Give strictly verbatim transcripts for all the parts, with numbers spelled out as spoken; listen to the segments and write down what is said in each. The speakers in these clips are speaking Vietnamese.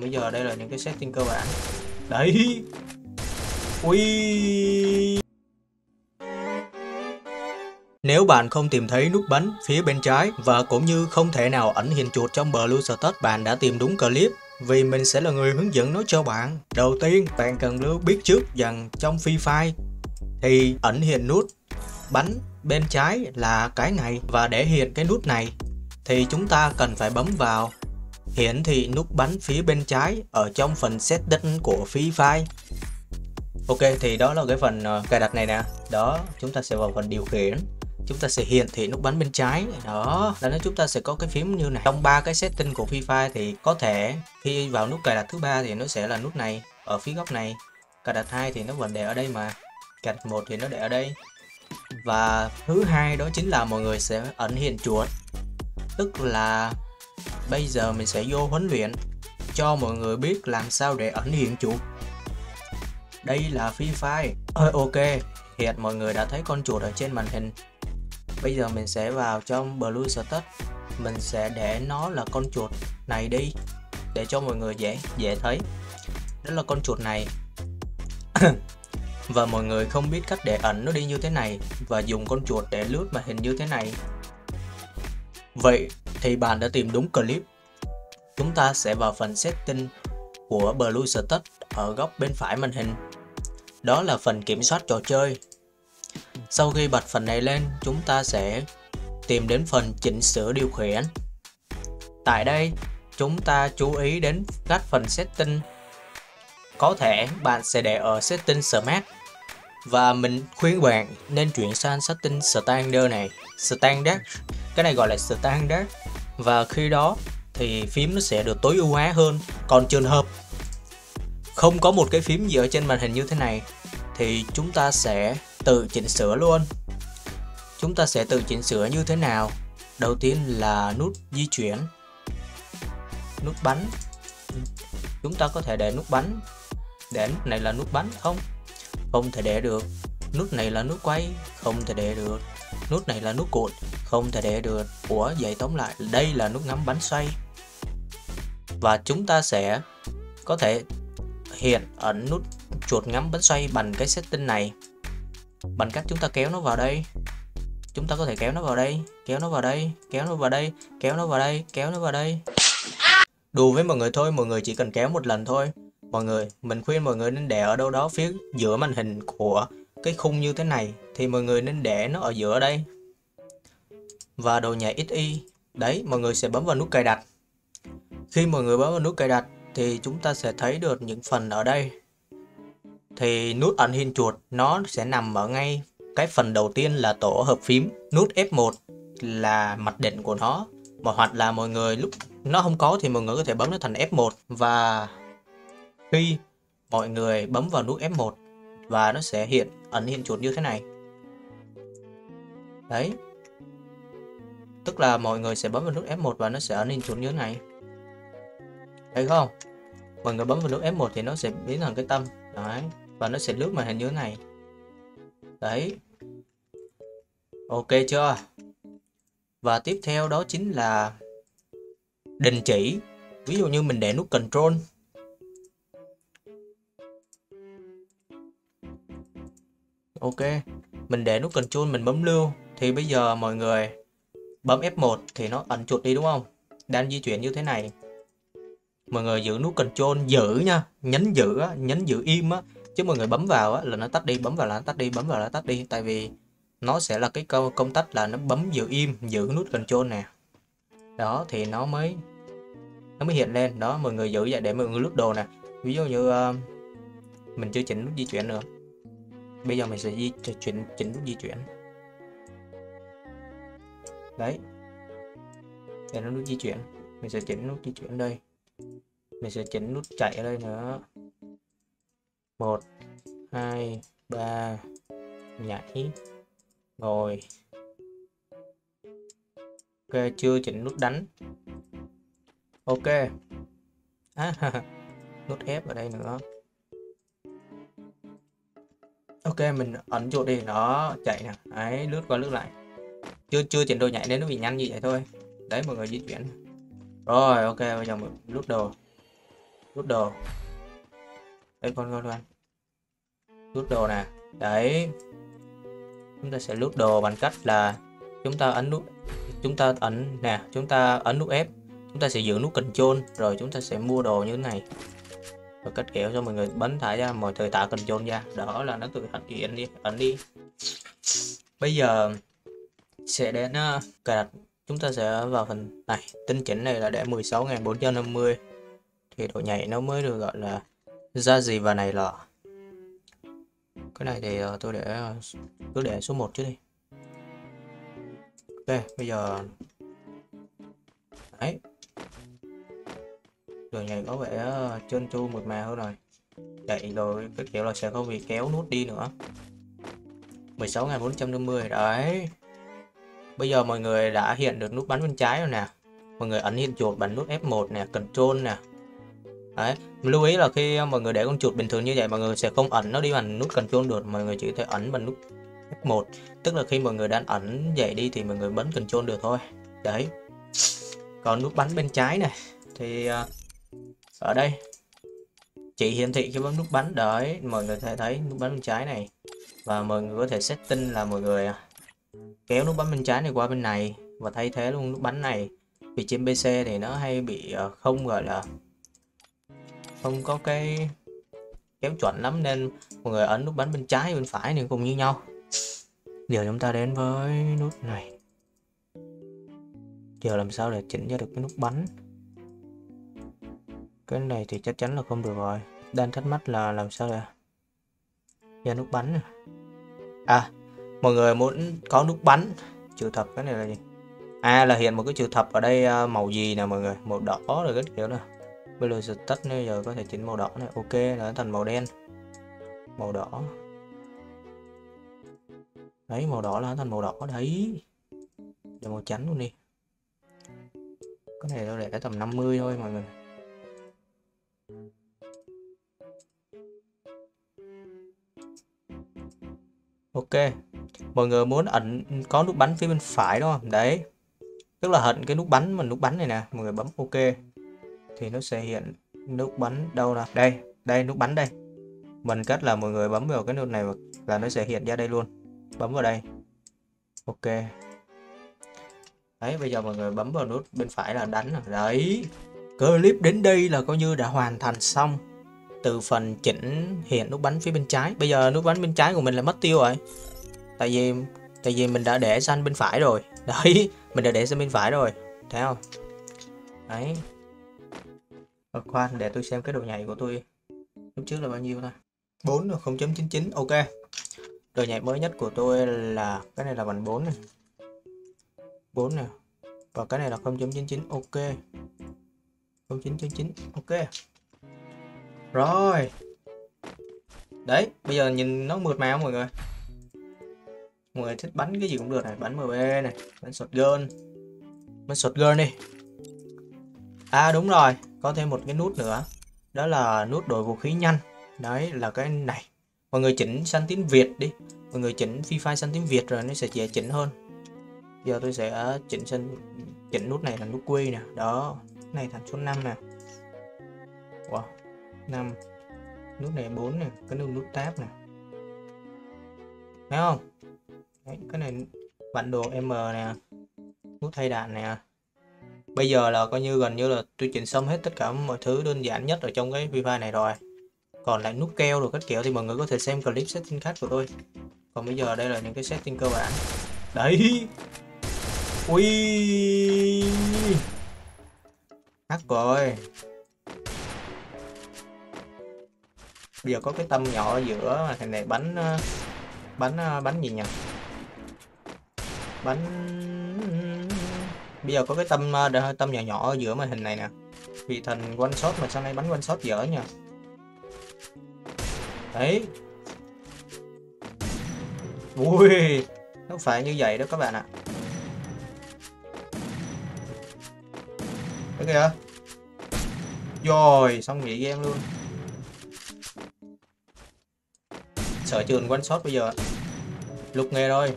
Bây giờ đây là những cái setting cơ bản. Đấy. Ui. Nếu bạn không tìm thấy nút bắn phía bên trái và cũng như không thể nào ẩn hiện chuột trong Blue Status, bạn đã tìm đúng clip, vì mình sẽ là người hướng dẫn nó cho bạn. Đầu tiên, bạn cần lưu biết trước rằng trong Free Fire thì ẩn hiện nút bắn bên trái là cái này, và để hiện cái nút này thì chúng ta cần phải bấm vào hiển thị nút bắn phía bên trái ở trong phần setting của Free Fire. Ok, thì đó là cái phần uh, cài đặt này nè. Đó, chúng ta sẽ vào phần điều khiển, chúng ta sẽ hiển thị nút bắn bên trái. Đó, là nó chúng ta sẽ có cái phím như này. Trong ba cái setting của Free Fire thì có thể khi vào nút cài đặt thứ ba thì nó sẽ là nút này ở phía góc này. Cài đặt hai thì nó vẫn để ở đây mà. Cài đặt một thì nó để ở đây. Và thứ hai đó chính là mọi người sẽ ẩn hiện chuột. Tức là bây giờ mình sẽ vô huấn luyện cho mọi người biết làm sao để ẩn hiện chuột. Đây là Free Fire. Ờ, ok, hiện mọi người đã thấy con chuột ở trên màn hình. Bây giờ mình sẽ vào trong Blue Status, mình sẽ để nó là con chuột này đi để cho mọi người dễ dễ thấy. Đó là con chuột này. Và mọi người không biết cách để ẩn nó đi như thế này và dùng con chuột để lướt màn hình như thế này. Vậy thì bạn đã tìm đúng clip. Chúng ta sẽ vào phần setting của Blue Status ở góc bên phải màn hình. Đó là phần kiểm soát trò chơi. Sau khi bật phần này lên, chúng ta sẽ tìm đến phần chỉnh sửa điều khiển. Tại đây, chúng ta chú ý đến các phần setting. Có thể bạn sẽ để ở setting Smart, và mình khuyên bạn nên chuyển sang setting Standard này. Standard, cái này gọi là Standard. Và khi đó thì phím nó sẽ được tối ưu hóa hơn. Còn trường hợp không có một cái phím gì ở trên màn hình như thế này thì chúng ta sẽ tự chỉnh sửa luôn. Chúng ta sẽ tự chỉnh sửa như thế nào? Đầu tiên là nút di chuyển, nút bắn. Chúng ta có thể để nút bắn. Để nút này là nút bắn không? Không thể để được. Nút này là nút quay, không thể để được. Nút này là nút cột, không thể để được. Ủa, vậy tóm lại đây là nút ngắm bắn xoay. Và chúng ta sẽ có thể hiện ẩn nút chuột ngắm bắn xoay bằng cái setting này, bằng cách chúng ta kéo nó vào đây. Chúng ta có thể kéo nó vào đây, kéo nó vào đây, kéo nó vào đây, kéo nó vào đây, kéo nó vào đây. Đùa với mọi người thôi, mọi người chỉ cần kéo một lần thôi. Mọi người, mình khuyên mọi người nên để ở đâu đó phía giữa màn hình của cái khung như thế này. Thì mọi người nên để nó ở giữa đây. Và đồ nhảy ích y. Đấy, mọi người sẽ bấm vào nút cài đặt. Khi mọi người bấm vào nút cài đặt thì chúng ta sẽ thấy được những phần ở đây. Thì nút ẩn hiện chuột nó sẽ nằm ở ngay cái phần đầu tiên là tổ hợp phím. Nút F một là mặc định của nó. Mà hoặc là mọi người lúc nó không có thì mọi người có thể bấm nó thành F một. Và khi mọi người bấm vào nút F một và nó sẽ hiện ẩn hiện chuột như thế này. Đấy. Tức là mọi người sẽ bấm vào nút F một và nó sẽ ẩn hiện chuột như thế này. Thấy không? Mọi người bấm vào nút F một thì nó sẽ biến thành cái tâm. Đấy. Và nó sẽ lướt màn hình như thế này. Đấy. Ok chưa? Và tiếp theo đó chính là đình chỉ. Ví dụ như mình để nút Control. Ok. Mình để nút Control, mình bấm lưu. Thì bây giờ mọi người bấm F một thì nó ẩn chuột đi đúng không? Đang di chuyển như thế này. Mọi người giữ nút Control, giữ nha. Nhấn giữ á, nhấn giữ im á. Chứ mọi người bấm vào á, là nó tắt đi, bấm vào là nó tắt đi, bấm vào là nó tắt đi. Tại vì nó sẽ là cái công, công tắc là nó bấm giữ im, giữ nút Control nè. Đó thì nó mới nó mới hiện lên. Đó, mọi người giữ vậy để mọi người lướt đồ nè. Ví dụ như uh, mình chưa chỉnh nút di chuyển nữa. Bây giờ mình sẽ di chuyển chỉnh nút di chuyển. Đấy. Đây là nút di chuyển. Mình sẽ chỉnh nút di chuyển đây. Mình sẽ chỉnh nút chạy ở đây nữa. Một, hai, ba, nhảy, ngồi. Ok, chưa chỉnh nút đánh. Ok. À, nút F ở đây nữa. Ok, mình ấn chuột đi, nó chạy nè. Đấy, lướt qua lướt lại. Chưa chưa chỉnh đồ nhảy nên nó bị nhanh như vậy thôi. Đấy, mọi người di chuyển. Rồi, ok, bây giờ mình lướt đồ. rút đồ. Đây con con con. Rút đồ nè. Đấy. Chúng ta sẽ rút đồ bằng cách là chúng ta ấn nút, chúng ta ấn nè, chúng ta ấn nút F, chúng ta sẽ giữ nút Control rồi chúng ta sẽ mua đồ như thế này. Và cách kéo cho mọi người bấm thả ra, mọi người thả Control ra, đó là nó tự hành hiện đi, ấn đi. Bây giờ sẽ đến uh, cài đặt, chúng ta sẽ vào phần này, tinh chỉnh này là để mười sáu nghìn bốn trăm năm mươi thì độ nhảy nó mới được gọi là ra gì vào này lọ. Cái này thì uh, tôi để uh, cứ để số một trước đi. Ok, bây giờ đấy, rồi nhảy có vẻ uh, trơn tru mượt mà hơn rồi. Chạy rồi cái kiểu là sẽ không bị kéo nút đi nữa. Mười sáu nghìn bốn trăm năm mươi đấy. Bây giờ mọi người đã hiện được nút bắn bên trái rồi nè. Mọi người ấn hiện chuột bấm nút F một nè, Control nè. Đấy, lưu ý là khi mọi người để con chuột bình thường như vậy, mọi người sẽ không ấn nó đi bằng nút Control được, mọi người chỉ thể ấn bằng nút F một. Tức là khi mọi người đang ấn dậy đi thì mọi người bấm Control được thôi. Đấy. Còn nút bắn bên trái này thì uh, ở đây chỉ hiển thị cái bấm nút bắn. Đấy, mọi người thể thấy nút bắn bên trái này. Và mọi người có thể setting là mọi người kéo nút bắn bên trái này qua bên này và thay thế luôn nút bắn này. Vì trên pê xê thì nó hay bị uh, không gọi là không có cái kéo chuẩn lắm, nên mọi người ấn nút bắn bên trái bên phải thì cùng như nhau. Giờ chúng ta đến với nút này. Giờ làm sao để chỉnh ra được cái nút bắn. Cái này thì chắc chắn là không được rồi. Đang thắc mắc là làm sao để ra nút bắn này. À, mọi người muốn có nút bắn chữ thập, cái này là gì? À, là hiện một cái chữ thập ở đây màu gì nè mọi người, màu đỏ rồi cái kiểu này. Bây giờ sẽ tắt bây giờ có thể chỉnh màu đỏ này. Ok, là thành màu đen, màu đỏ đấy, màu đỏ là thành màu đỏ đấy, giờ màu trắng luôn đi. Cái này tôi để tầm năm mươi thôi mọi người. Ok, mọi người muốn ấn có nút bắn phía bên phải đúng không? Đấy, tức là hận cái nút bắn mà nút bắn này nè, mọi người bấm ok thì nó sẽ hiện nút bắn đâu nè, đây đây nút bắn đây. Mình cách là mọi người bấm vào cái nút này là nó sẽ hiện ra đây luôn, bấm vào đây. Ok đấy, bây giờ mọi người bấm vào nút bên phải là đánh rồi đấy. Clip đến đây là coi như đã hoàn thành xong từ phần chỉnh hiện nút bắn phía bên trái. Bây giờ nút bắn bên trái của mình là mất tiêu rồi, tại vì tại vì mình đã để sang bên phải rồi đấy, mình đã để sang bên phải rồi, thấy không? Đấy. Ờ, khoan để tôi xem cái độ nhảy của tôi lúc trước là bao nhiêu ta. Bốn là không chấm chín chín. Ok, độ nhảy mới nhất của tôi là cái này là bằng bốn này, bốn nè, và cái này là không chấm chín chín. Ok, không chấm chín chín. Ok rồi đấy, bây giờ nhìn nó mượt mà không mọi người? Mọi người thích bắn cái gì cũng được này, bắn em bê này, bắn shotgun, bắn shotgun đi. À đúng rồi, có thêm một cái nút nữa, đó là nút đổi vũ khí nhanh. Đấy là cái này, mọi người chỉnh sang tiếng Việt đi, mọi người chỉnh Free Fire sang tiếng Việt rồi nó sẽ dễ chỉnh hơn. Giờ tôi sẽ chỉnh sang chỉnh nút này là nút quy nè, đó, này thành số năm nè. Wow, năm, nút này bốn nè, cái nút nút tab nè, thấy không? Đấy, cái này bản đồ M nè, nút thay đạn nè. Bây giờ là coi như gần như là tôi chỉnh xong hết tất cả mọi thứ đơn giản nhất ở trong cái Free Fire này rồi. Còn lại nút keo rồi các kiểu thì mọi người có thể xem clip setting khác của tôi. Còn bây giờ đây là những cái setting cơ bản. Đấy. Ui. Hắc rồi. Bây giờ có cái tâm nhỏ ở giữa mà thằng này bắn bắn bắn gì nhỉ? Bắn bây giờ có cái tâm tâm nhỏ nhỏ ở giữa màn hình này nè. Vị thần one shot mà sau này bắn one shot dở nha. Đấy. Ui, nó phải như vậy đó các bạn ạ. Cái kìa. Rồi, xong nghỉ game luôn. Sở trường one shot bây giờ lục nghề rồi.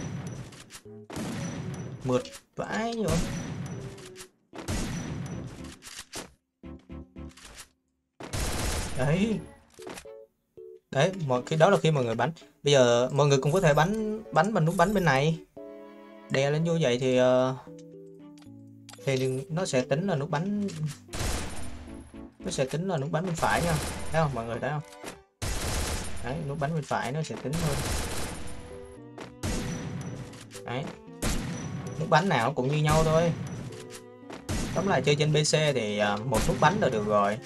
Mượt vãi rồi. Đấy. Đấy, mọi khi đó là khi mọi người bắn. Bây giờ mọi người cũng có thể bắn bắn bằng nút bắn bên này. Đè lên như vậy thì uh, thì nó sẽ tính là nút bắn, nó sẽ tính là nút bắn bên phải nha. Thấy không mọi người, thấy không? Đấy, nút bắn bên phải nó sẽ tính hơn. Đấy. Nút bắn nào cũng như nhau thôi. Tóm lại chơi trên pê xê thì uh, một nút bắn là được rồi.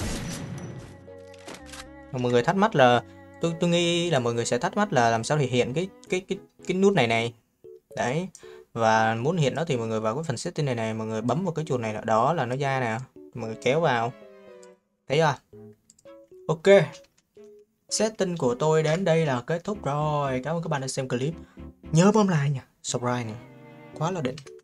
Mà mọi người thắc mắc là tôi tôi nghĩ là mọi người sẽ thắc mắc là làm sao thì hiện cái cái cái cái nút này này. Đấy. Và muốn hiện nó thì mọi người vào cái phần setting này này, mọi người bấm vào cái chuột này, đó là nó ra nè, mọi người kéo vào. Thấy chưa? Ok. Setting của tôi đến đây là kết thúc rồi. Cảm ơn các bạn đã xem clip. Nhớ bấm like nha, subscribe nha. Quá là đỉnh.